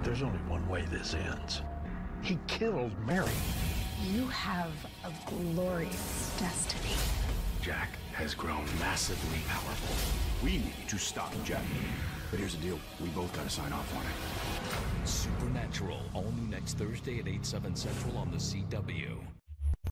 There's only one way this ends. He killed Mary. You have a glorious destiny. Jack has grown massively powerful. We need to stop Jack. But here's the deal. We both got to sign off on it. Supernatural, all new next Thursday at 8/7 Central on the CW.